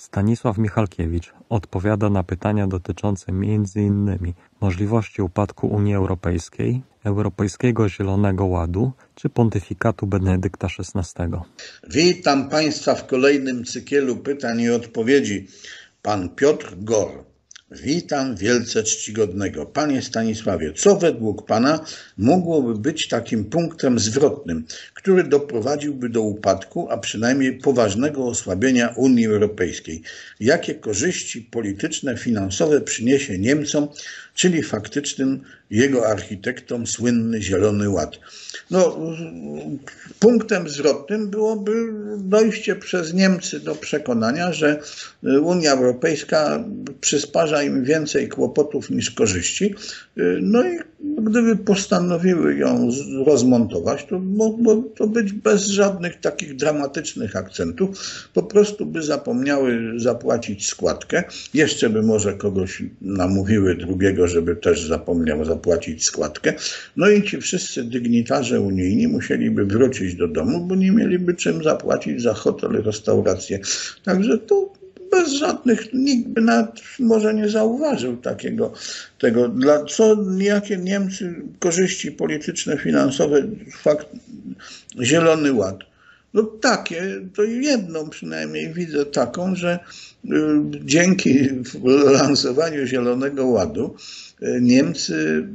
Stanisław Michalkiewicz odpowiada na pytania dotyczące m.in. możliwości upadku Unii Europejskiej, Europejskiego Zielonego Ładu czy pontyfikatu Benedykta XVI. Witam Państwa w kolejnym cykielu pytań i odpowiedzi. Pan Piotr Gor. Witam wielce czcigodnego. Panie Stanisławie, co według Pana mogłoby być takim punktem zwrotnym, który doprowadziłby do upadku, a przynajmniej poważnego osłabienia Unii Europejskiej? Jakie korzyści polityczne, finansowe przyniesie Niemcom, czyli faktycznym jego architektom, słynny Zielony Ład? No, punktem zwrotnym byłoby dojście przez Niemcy do przekonania, że Unia Europejska przysparza im więcej kłopotów niż korzyści. No i gdyby postanowiły ją rozmontować, to mogło to być bez żadnych takich dramatycznych akcentów. Po prostu by zapomniały zapłacić składkę. Jeszcze by może kogoś namówiły drugiego, żeby też zapomniał zapłacić składkę. No i ci wszyscy dygnitarze unijni musieliby wrócić do domu, bo nie mieliby czym zapłacić za hotel, restaurację. Także to bez żadnych, nikt by nawet może nie zauważył tego. Jakie Niemcy korzyści polityczne, finansowe, fakt, Zielony Ład? No takie, to jedną przynajmniej widzę taką, że dzięki lansowaniu Zielonego Ładu Niemcy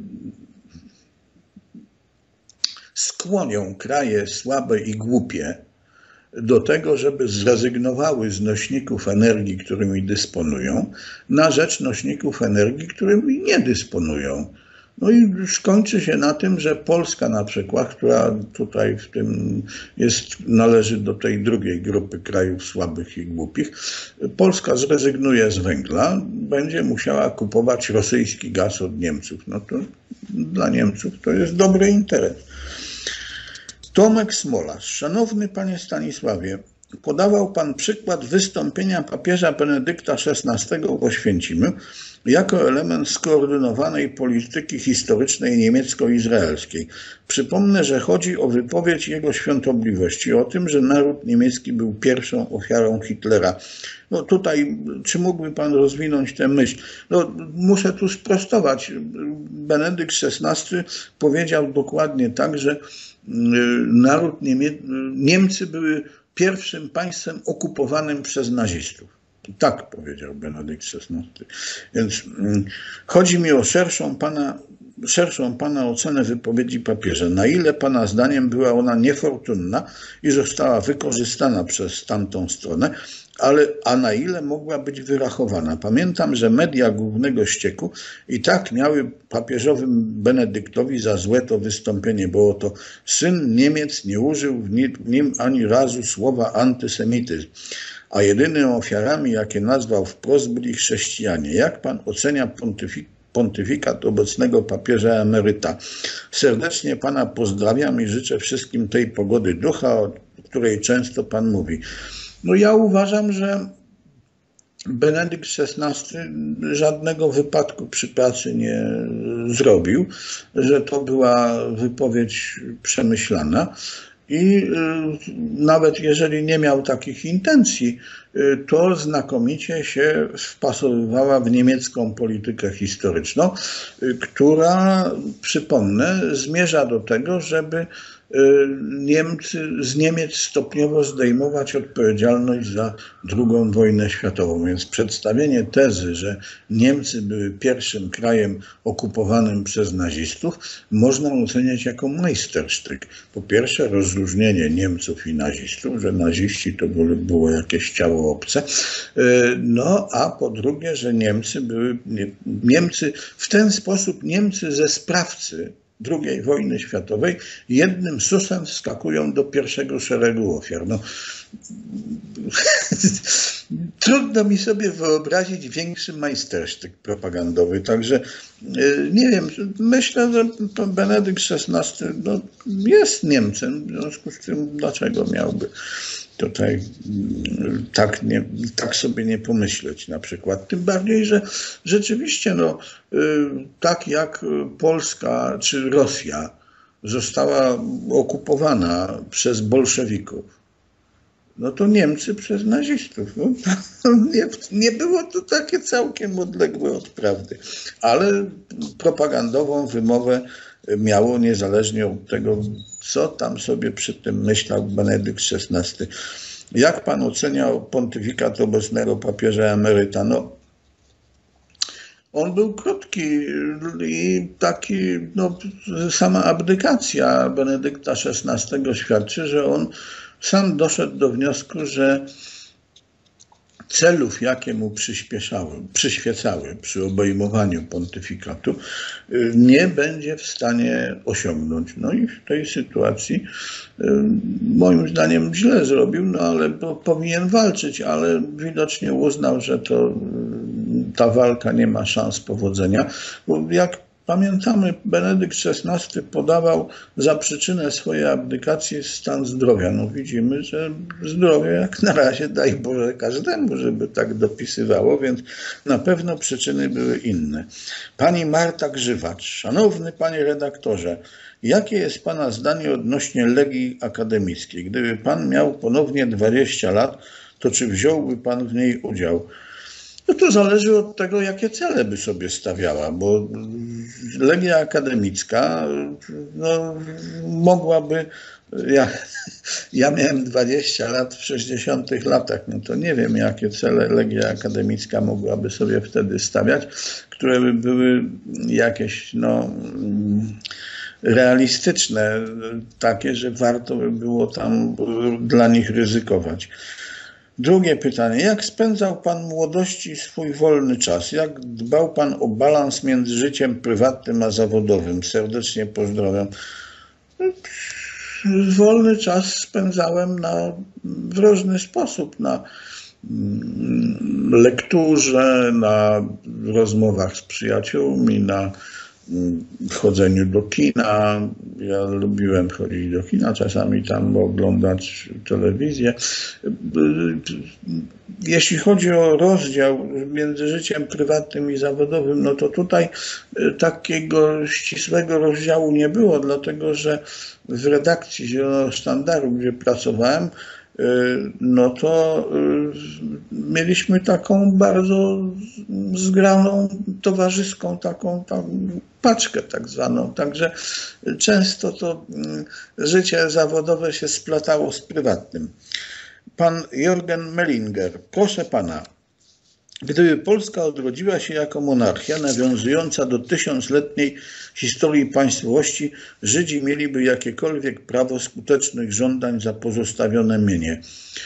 skłonią kraje słabe i głupie do tego, żeby zrezygnowały z nośników energii, którymi dysponują, na rzecz nośników energii, którymi nie dysponują. No i skończy się na tym, że Polska na przykład, która tutaj w tym należy do tej drugiej grupy krajów słabych i głupich, Polska zrezygnuje z węgla, będzie musiała kupować rosyjski gaz od Niemców. No to dla Niemców to jest dobry interes. Tomek Smolarz. Szanowny Panie Stanisławie, podawał Pan przykład wystąpienia papieża Benedykta XVI w Oświęcimiu jako element skoordynowanej polityki historycznej niemiecko-izraelskiej. Przypomnę, że chodzi o wypowiedź jego świątobliwości o tym, że naród niemiecki był pierwszą ofiarą Hitlera. No tutaj, czy mógłby Pan rozwinąć tę myśl? No, muszę tu sprostować. Benedykt XVI powiedział dokładnie tak, że Niemcy były pierwszym państwem okupowanym przez nazistów. Tak powiedział Benedykt XVI. Więc chodzi mi o szerszą Pana ocenę wypowiedzi papieża. Na ile Pana zdaniem była ona niefortunna i została wykorzystana przez tamtą stronę, a na ile mogła być wyrachowana? Pamiętam, że media głównego ścieku i tak miały papieżowym Benedyktowi za złe to wystąpienie, bo oto syn Niemiec nie użył w nim ani razu słowa antysemityzm, a jedynymi ofiarami, jakie nazwał wprost, byli chrześcijanie. Jak Pan ocenia pontyfikat obecnego papieża emeryta? Serdecznie Pana pozdrawiam i życzę wszystkim tej pogody ducha, o której często Pan mówi. No ja uważam, że Benedykt XVI żadnego wypadku przy pracy nie zrobił, że to była wypowiedź przemyślana i nawet jeżeli nie miał takich intencji, to znakomicie się wpasowywała w niemiecką politykę historyczną, która, przypomnę, zmierza do tego, żeby z Niemiec stopniowo zdejmować odpowiedzialność za II wojnę światową. Więc przedstawienie tezy, że Niemcy były pierwszym krajem okupowanym przez nazistów, można oceniać jako majstersztyk. Po pierwsze, rozróżnienie Niemców i nazistów, że naziści to było jakieś ciało obce, no a po drugie, że Niemcy w ten sposób ze sprawcy II wojny światowej jednym susem wskakują do pierwszego szeregu ofiar. No, trudno mi sobie wyobrazić większy majstersztyk propagandowy, także nie wiem, myślę, że to Benedykt XVI jest Niemcem, w związku z tym dlaczego miałby tutaj tak sobie nie pomyśleć na przykład. Tym bardziej, że rzeczywiście tak jak Polska czy Rosja została okupowana przez bolszewików, no to Niemcy przez nazistów. No, nie było to takie całkiem odległe od prawdy, ale propagandową wymowę miało niezależnie od tego, co tam sobie przy tym myślał Benedykt XVI. Jak pan oceniał pontyfikat obecnego papieża emeryta? No, on był krótki i taki, no, sama abdykacja Benedykta XVI świadczy, że on sam doszedł do wniosku, że celów, jakie mu przyświecały przy obejmowaniu pontyfikatu, nie będzie w stanie osiągnąć. No i w tej sytuacji moim zdaniem źle zrobił, no ale powinien walczyć, ale widocznie uznał, że ta walka nie ma szans powodzenia, bo jak pamiętamy, Benedykt XVI podawał za przyczynę swojej abdykacji stan zdrowia. No widzimy, że zdrowie jak na razie, daj Boże każdemu, żeby tak dopisywało, więc na pewno przyczyny były inne. Pani Marta Grzywacz. Szanowny panie redaktorze, jakie jest pana zdanie odnośnie Legii Akademickiej? Gdyby pan miał ponownie 20 lat, to czy wziąłby pan w niej udział? No to zależy od tego, jakie cele by sobie stawiała, bo Legia Akademicka no, mogłaby... Ja miałem 20 lat w 60 latach, no to nie wiem, jakie cele Legia Akademicka mogłaby sobie wtedy stawiać, które by były jakieś no, realistyczne, takie, że warto by było tam dla nich ryzykować. Drugie pytanie. Jak spędzał pan w młodości swój wolny czas? Jak dbał pan o balans między życiem prywatnym a zawodowym? Serdecznie pozdrawiam. Wolny czas spędzałem w różny sposób. Na lekturze, na rozmowach z przyjaciółmi, na chodzeniu do kina. Ja lubiłem chodzić do kina, czasami tam oglądać telewizję. Jeśli chodzi o rozdział między życiem prywatnym i zawodowym, no to tutaj takiego ścisłego rozdziału nie było, dlatego że w redakcji Zielonego Sztandaru, gdzie pracowałem, no to mieliśmy taką bardzo zgraną, towarzyską taką paczkę tak zwaną. Także często to życie zawodowe się splatało z prywatnym. Pan Jorgen Mellinger. Proszę pana, gdyby Polska odrodziła się jako monarchia nawiązująca do 1000-letniej historii państwowości, Żydzi mieliby jakiekolwiek prawo skutecznych żądań za pozostawione mienie.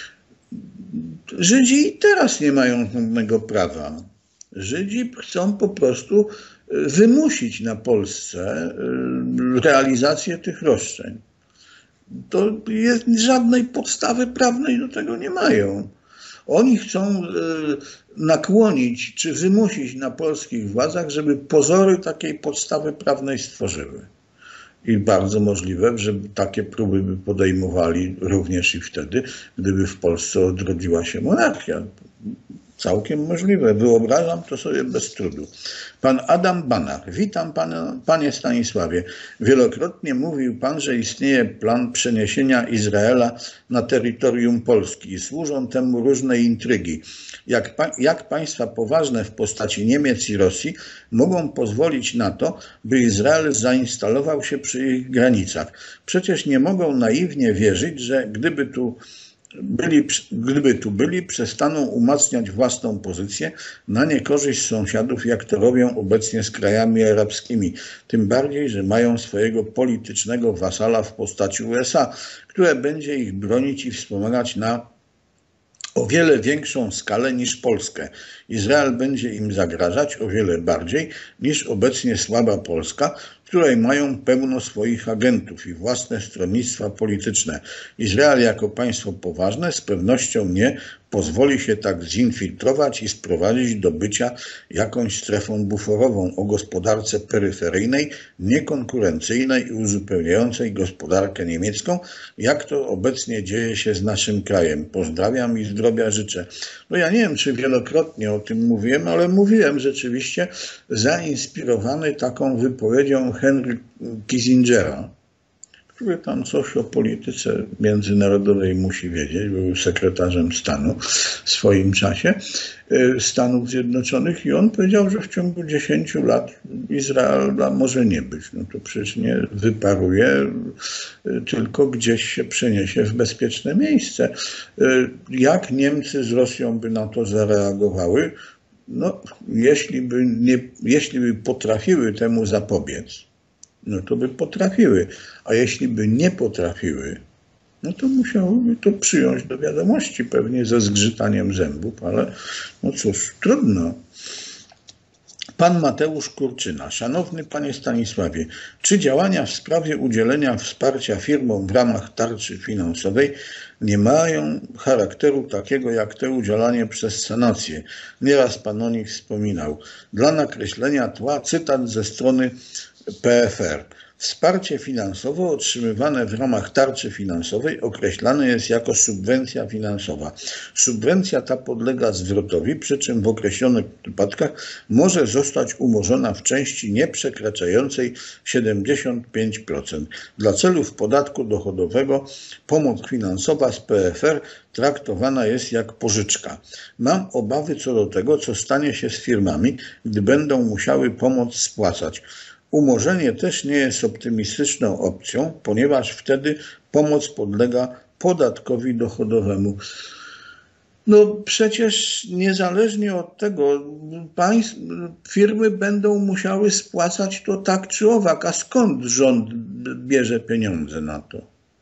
Żydzi i teraz nie mają żadnego prawa. Żydzi chcą po prostu wymusić na Polsce realizację tych roszczeń. To jest, żadnej podstawy prawnej do tego nie mają. Oni chcą nakłonić czy wymusić na polskich władzach, żeby pozory takiej podstawy prawnej stworzyły. I bardzo możliwe, że takie próby by podejmowali również i wtedy, gdyby w Polsce odrodziła się monarchia. Całkiem możliwe. Wyobrażam to sobie bez trudu. Pan Adam Banach. Witam pana, panie Stanisławie. Wielokrotnie mówił pan, że istnieje plan przeniesienia Izraela na terytorium Polski i służą temu różne intrygi. Jak państwa poważne w postaci Niemiec i Rosji mogą pozwolić na to, by Izrael zainstalował się przy ich granicach? Przecież nie mogą naiwnie wierzyć, że gdyby tu byli, przestaną umacniać własną pozycję na niekorzyść sąsiadów, jak to robią obecnie z krajami arabskimi. Tym bardziej, że mają swojego politycznego wasala w postaci USA, które będzie ich bronić i wspomagać na o wiele większą skalę niż Polskę. Izrael będzie im zagrażać o wiele bardziej niż obecnie słaba Polska, w której mają pełno swoich agentów i własne stronnictwa polityczne. Izrael jako państwo poważne z pewnością nie pozwoli się tak zinfiltrować i sprowadzić do bycia jakąś strefą buforową o gospodarce peryferyjnej, niekonkurencyjnej i uzupełniającej gospodarkę niemiecką, jak to obecnie dzieje się z naszym krajem. Pozdrawiam i zdrowia życzę. No ja nie wiem, czy wielokrotnie o tym mówiłem, ale mówiłem rzeczywiście zainspirowany taką wypowiedzią Henry Kissingera, który tam coś o polityce międzynarodowej musi wiedzieć, był sekretarzem stanu w swoim czasie Stanów Zjednoczonych i on powiedział, że w ciągu 10 lat Izraela może nie być. No to przecież nie wyparuje, tylko gdzieś się przeniesie w bezpieczne miejsce. Jak Niemcy z Rosją by na to zareagowały? No, jeśli by potrafiły temu zapobiec, no to by potrafiły, a jeśli by nie potrafiły, no to musiałyby to przyjąć do wiadomości, pewnie ze zgrzytaniem zębów, ale no cóż, trudno. Pan Mateusz Kurczyna. Szanowny Panie Stanisławie, czy działania w sprawie udzielenia wsparcia firmom w ramach tarczy finansowej nie mają charakteru takiego jak te udzielanie przez sanację? Nieraz Pan o nich wspominał. Dla nakreślenia tła cytat ze strony PFR. Wsparcie finansowe otrzymywane w ramach tarczy finansowej określane jest jako subwencja finansowa. Subwencja ta podlega zwrotowi, przy czym w określonych przypadkach może zostać umorzona w części nieprzekraczającej 75%. Dla celów podatku dochodowego pomoc finansowa z PFR traktowana jest jak pożyczka. Mam obawy co do tego, co stanie się z firmami, gdy będą musiały pomoc spłacać. Umorzenie też nie jest optymistyczną opcją, ponieważ wtedy pomoc podlega podatkowi dochodowemu. No przecież niezależnie od tego firmy będą musiały spłacać to tak czy owak. A skąd rząd bierze pieniądze na to?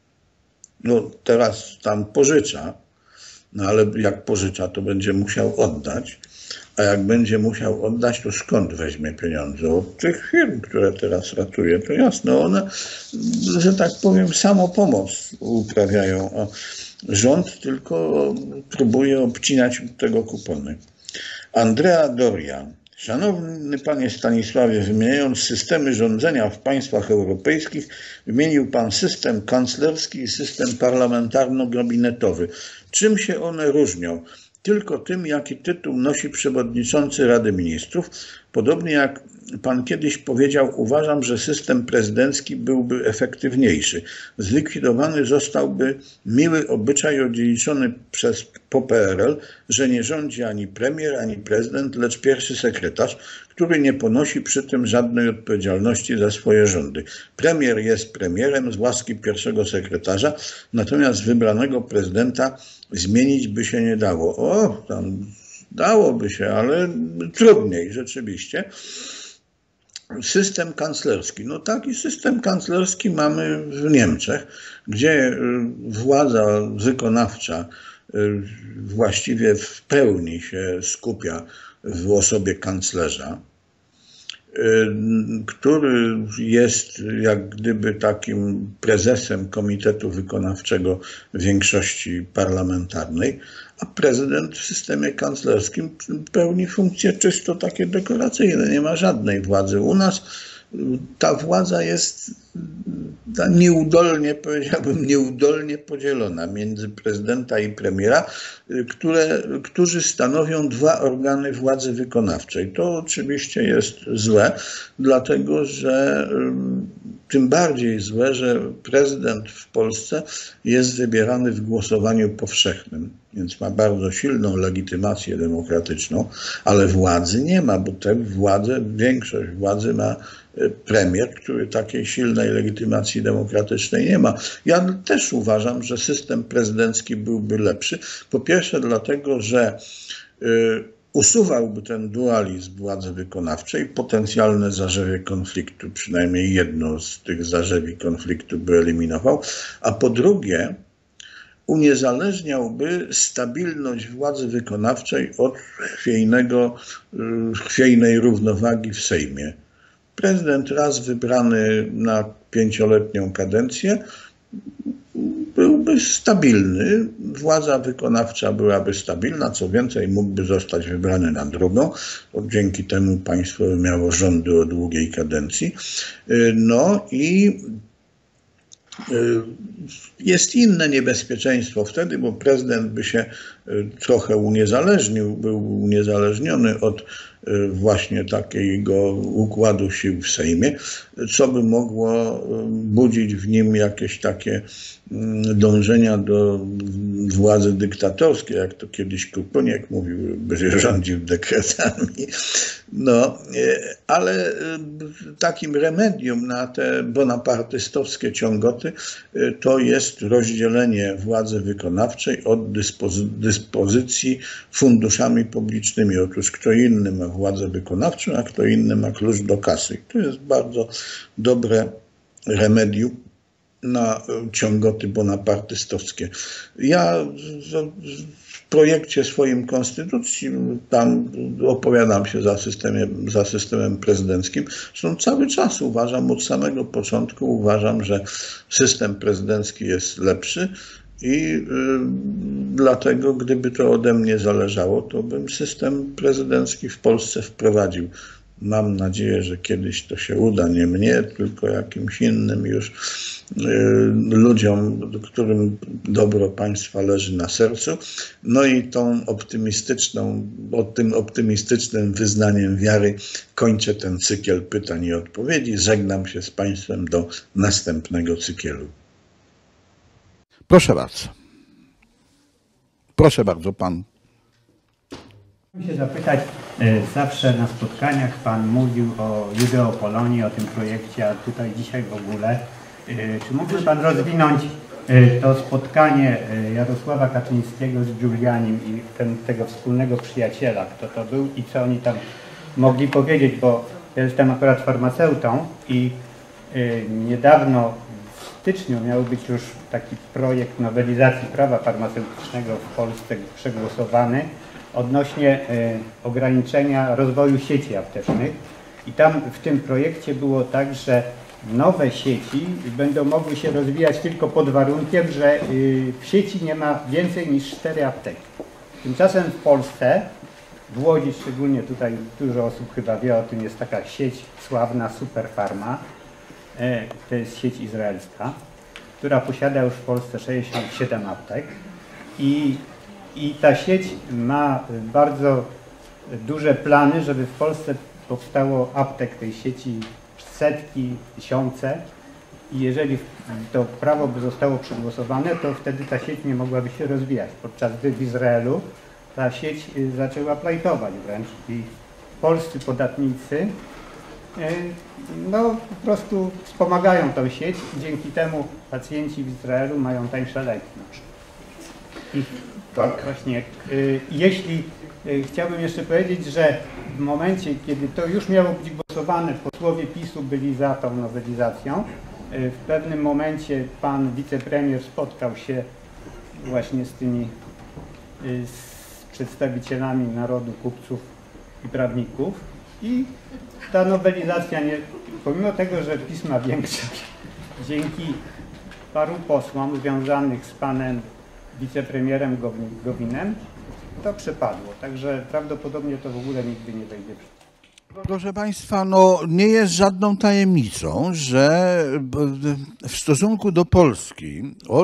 No teraz tam pożycza, no ale jak pożycza, to będzie musiał oddać. A jak będzie musiał oddać, to skąd weźmie pieniądze? Od tych firm, które teraz ratuje. To jasne, one, że tak powiem, samopomoc uprawiają, a rząd tylko próbuje obcinać od tego kupony. Andrea Doria. Szanowny Panie Stanisławie, wymieniając systemy rządzenia w państwach europejskich, wymienił Pan system kanclerski i system parlamentarno-gabinetowy. Czym się one różnią? Tylko tym, jaki tytuł nosi przewodniczący Rady Ministrów. Podobnie jak Pan kiedyś powiedział, uważam, że system prezydencki byłby efektywniejszy. Zlikwidowany zostałby miły obyczaj odziedziczony po PRL, że nie rządzi ani premier, ani prezydent, lecz pierwszy sekretarz, który nie ponosi przy tym żadnej odpowiedzialności za swoje rządy. Premier jest premierem z łaski pierwszego sekretarza, natomiast wybranego prezydenta zmienić by się nie dało. O, tam dałoby się, ale trudniej rzeczywiście. System kanclerski. No taki system kanclerski mamy w Niemczech, gdzie władza wykonawcza właściwie w pełni się skupia w osobie kanclerza, który jest jak gdyby takim prezesem Komitetu Wykonawczego większości parlamentarnej, a prezydent w systemie kanclerskim pełni funkcje czysto takie dekoracyjne, nie ma żadnej władzy. U nas ta władza jest nieudolnie, powiedziałbym, nieudolnie podzielona między prezydenta i premiera, którzy stanowią dwa organy władzy wykonawczej. To oczywiście jest złe, dlatego że tym bardziej złe, że prezydent w Polsce jest wybierany w głosowaniu powszechnym, więc ma bardzo silną legitymację demokratyczną, ale władzy nie ma, bo tę władzę, większość władzy ma premier, który takiej silnej legitymacji demokratycznej nie ma. Ja też uważam, że system prezydencki byłby lepszy. Po pierwsze dlatego, że usuwałby ten dualizm władzy wykonawczej, potencjalne zarzewie konfliktu, przynajmniej jedno z tych zarzewi konfliktu by eliminował, a po drugie uniezależniałby stabilność władzy wykonawczej od chwiejnej równowagi w Sejmie. Prezydent raz wybrany na 5-letnią kadencję byłby stabilny, władza wykonawcza byłaby stabilna, co więcej mógłby zostać wybrany na drugą, bo dzięki temu państwo miało rządy o długiej kadencji. No i jest inne niebezpieczeństwo wtedy, bo prezydent by się trochę był uniezależniony od właśnie takiego układu sił w Sejmie, co by mogło budzić w nim jakieś takie dążenia do władzy dyktatorskiej, jak to kiedyś Kruponiak mówił, że rządził dekretami. No, ale takim remedium na te bonapartystowskie ciągoty to jest rozdzielenie władzy wykonawczej od dyspozycji funduszami publicznymi. Otóż kto inny ma władzę wykonawczą, a kto inny ma klucz do kasy. To jest bardzo dobre remedium na ciągoty bonapartystowskie. Ja w projekcie swoim konstytucji tam opowiadam się za systemem prezydenckim. Zresztą cały czas uważam, od samego początku uważam, że system prezydencki jest lepszy i dlatego, gdyby to ode mnie zależało, to bym system prezydencki w Polsce wprowadził. Mam nadzieję, że kiedyś to się uda, nie mnie, tylko jakimś innym już ludziom, którym dobro państwa leży na sercu. No i tym optymistycznym wyznaniem wiary kończę ten cykl pytań i odpowiedzi. Żegnam się z państwem do następnego cyklu. Proszę bardzo. Proszę bardzo, pan. Chciałbym się zapytać, zawsze na spotkaniach pan mówił o Judeo-Polonii, o tym projekcie, a tutaj dzisiaj w ogóle. Czy mógłby pan rozwinąć to spotkanie Jarosława Kaczyńskiego z Giulianim i tego wspólnego przyjaciela, kto to był i co oni tam mogli powiedzieć, bo ja jestem akurat farmaceutą i niedawno w styczniu miał być już taki projekt nowelizacji prawa farmaceutycznego w Polsce przegłosowany odnośnie ograniczenia rozwoju sieci aptecznych i tam w tym projekcie było tak, że nowe sieci będą mogły się rozwijać tylko pod warunkiem, że w sieci nie ma więcej niż 4 apteki. Tymczasem w Polsce, w Łodzi szczególnie, tutaj dużo osób chyba wie o tym, jest taka sieć sławna Superfarma, to jest sieć izraelska, która posiada już w Polsce 67 aptek i ta sieć ma bardzo duże plany, żeby w Polsce powstało aptek tej sieci setki, tysiące i jeżeli to prawo by zostało przegłosowane, to wtedy ta sieć nie mogłaby się rozwijać, podczas gdy w Izraelu ta sieć zaczęła plajtować wręcz i polscy podatnicy no po prostu wspomagają tą sieć i dzięki temu pacjenci w Izraelu mają tańsze leki. I tak. Właśnie, jeśli chciałbym jeszcze powiedzieć, że w momencie, kiedy to już miało być głosowane, posłowie PiS-u byli za tą nowelizacją, w pewnym momencie pan wicepremier spotkał się właśnie z tymi przedstawicielami narodu, kupców i prawników i ta nowelizacja, pomimo tego, że PiS ma większość, dzięki paru posłom związanych z panem wicepremierem Gowinem, to przepadło. Także prawdopodobnie to w ogóle nigdy nie wejdzie. Proszę Państwa, no nie jest żadną tajemnicą, że w stosunku do Polski od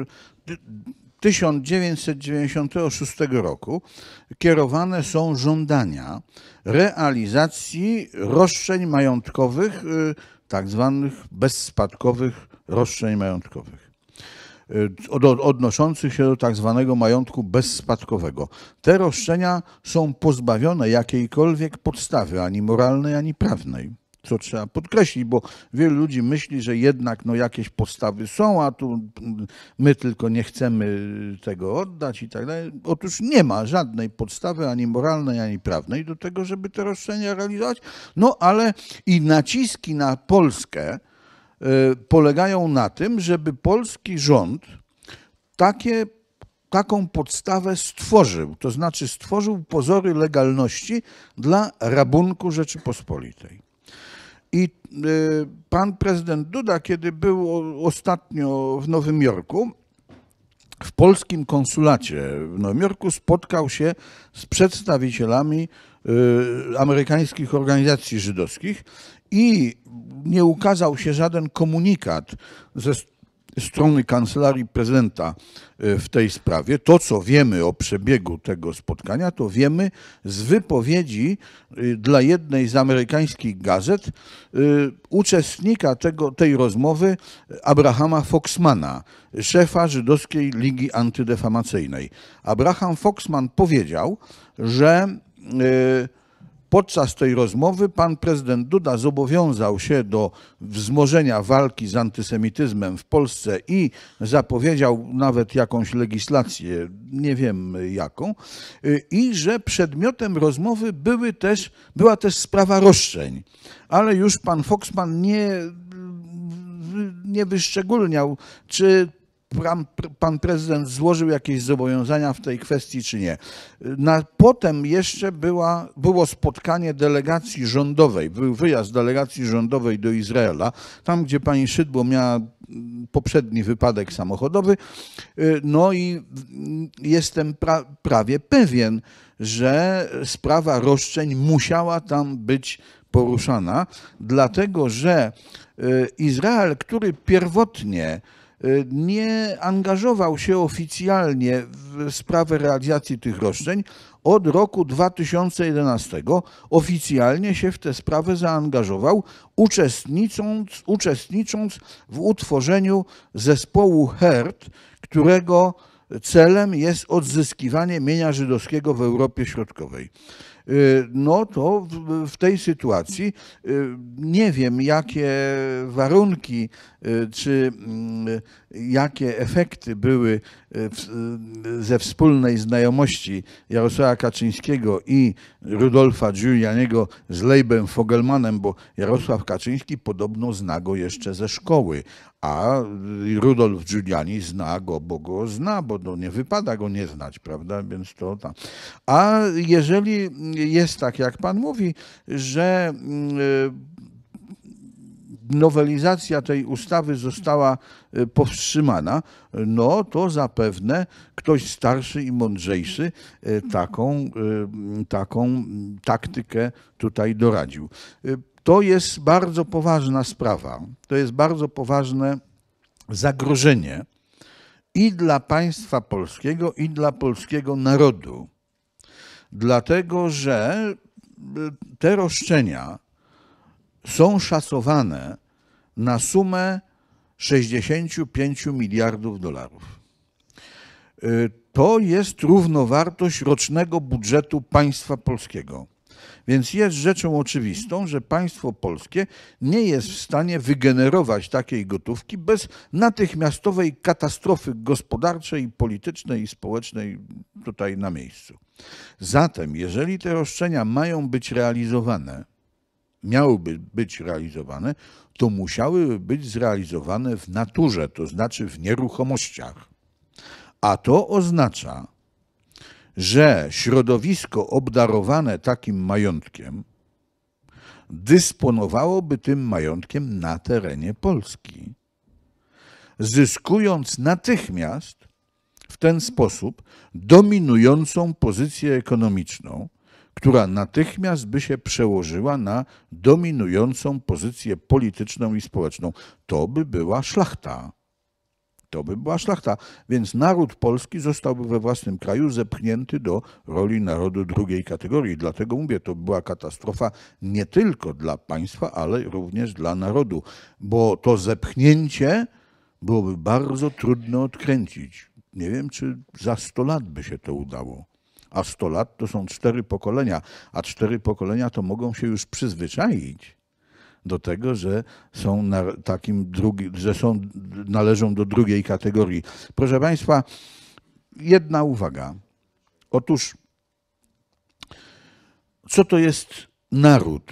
1996 roku kierowane są żądania realizacji roszczeń majątkowych, tak zwanych bezspadkowych roszczeń majątkowych, odnoszących się do tak zwanego majątku bezspadkowego. Te roszczenia są pozbawione jakiejkolwiek podstawy, ani moralnej, ani prawnej, co trzeba podkreślić, bo wielu ludzi myśli, że jednak no, jakieś podstawy są, a tu my tylko nie chcemy tego oddać i tak dalej. Otóż nie ma żadnej podstawy, ani moralnej, ani prawnej do tego, żeby te roszczenia realizować, no ale i naciski na Polskę polegają na tym, żeby polski rząd taką podstawę stworzył, to znaczy stworzył pozory legalności dla rabunku Rzeczypospolitej. I pan prezydent Duda, kiedy był ostatnio w Nowym Jorku, w polskim konsulacie w Nowym Jorku spotkał się z przedstawicielami amerykańskich organizacji żydowskich i nie ukazał się żaden komunikat strony Kancelarii Prezydenta w tej sprawie. To, co wiemy o przebiegu tego spotkania, to wiemy z wypowiedzi dla jednej z amerykańskich gazet uczestnika tej rozmowy, Abrahama Foxmana, szefa Żydowskiej Ligi Antydefamacyjnej. Abraham Foxman powiedział, że podczas tej rozmowy pan prezydent Duda zobowiązał się do wzmożenia walki z antysemityzmem w Polsce i zapowiedział nawet jakąś legislację, nie wiem jaką, i że przedmiotem rozmowy była też sprawa roszczeń. Ale już pan Foxman nie wyszczególniał, czy pan prezydent złożył jakieś zobowiązania w tej kwestii, czy nie. Potem jeszcze było spotkanie delegacji rządowej, był wyjazd delegacji rządowej do Izraela, tam gdzie pani Szydło miała poprzedni wypadek samochodowy. No i jestem prawie pewien, że sprawa roszczeń musiała tam być poruszana, dlatego że Izrael, który pierwotnie nie angażował się oficjalnie w sprawę realizacji tych roszczeń, od roku 2011 oficjalnie się w tę sprawę zaangażował, uczestnicząc w utworzeniu zespołu HERT, którego celem jest odzyskiwanie mienia żydowskiego w Europie Środkowej. No to w tej sytuacji nie wiem, jakie warunki czy jakie efekty były ze wspólnej znajomości Jarosława Kaczyńskiego i Rudolfa Giulianiego z Leibem Fogelmanem, bo Jarosław Kaczyński podobno zna go jeszcze ze szkoły, a Rudolf Giuliani zna go, bo nie wypada go nie znać, prawda? Więc to tam. A jeżeli jest tak, jak pan mówi, że nowelizacja tej ustawy została powstrzymana, no to zapewne ktoś starszy i mądrzejszy taką taktykę tutaj doradził. To jest bardzo poważna sprawa. To jest bardzo poważne zagrożenie i dla państwa polskiego, i dla polskiego narodu. Dlatego, że te roszczenia są szacowane na sumę 65 miliardów dolarów. To jest równowartość rocznego budżetu państwa polskiego. Więc jest rzeczą oczywistą, że państwo polskie nie jest w stanie wygenerować takiej gotówki bez natychmiastowej katastrofy gospodarczej, politycznej i społecznej tutaj na miejscu. Zatem, jeżeli te roszczenia mają być realizowane, miałyby być realizowane, to musiałyby być zrealizowane w naturze, to znaczy w nieruchomościach. A to oznacza, że środowisko obdarowane takim majątkiem dysponowałoby tym majątkiem na terenie Polski, zyskując natychmiast w ten sposób dominującą pozycję ekonomiczną, która natychmiast by się przełożyła na dominującą pozycję polityczną i społeczną. To by była szlachta. To by była szlachta, więc naród polski zostałby we własnym kraju zepchnięty do roli narodu drugiej kategorii. Dlatego mówię, to była katastrofa nie tylko dla państwa, ale również dla narodu, bo to zepchnięcie byłoby bardzo trudno odkręcić. Nie wiem, czy za 100 lat by się to udało. A 100 lat to są 4 pokolenia, a 4 pokolenia to mogą się już przyzwyczaić do tego, że są należą do drugiej kategorii. Proszę państwa, jedna uwaga. Otóż, co to jest naród?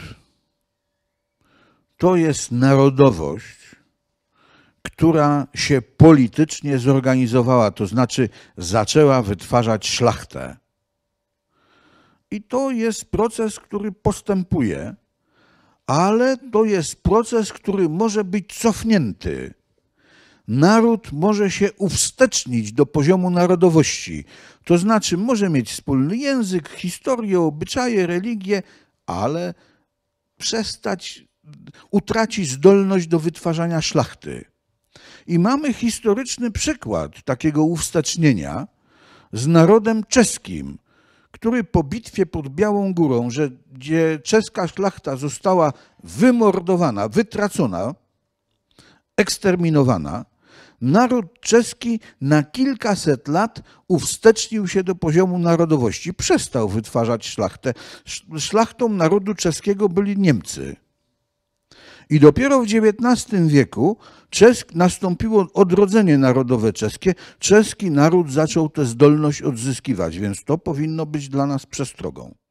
To jest narodowość, która się politycznie zorganizowała, to znaczy zaczęła wytwarzać szlachtę. I to jest proces, który postępuje, ale to jest proces, który może być cofnięty. Naród może się uwstecznić do poziomu narodowości. To znaczy może mieć wspólny język, historię, obyczaje, religię, ale utraci zdolność do wytwarzania szlachty. I mamy historyczny przykład takiego uwstecznienia z narodem czeskim, który po bitwie pod Białą Górą, gdzie czeska szlachta została wymordowana, wytracona, eksterminowana, naród czeski na kilkaset lat uwstecznił się do poziomu narodowości. Przestał wytwarzać szlachtę. Szlachtą narodu czeskiego byli Niemcy. I dopiero w XIX wieku nastąpiło odrodzenie narodowe czeskie. Czeski naród zaczął tę zdolność odzyskiwać, więc to powinno być dla nas przestrogą.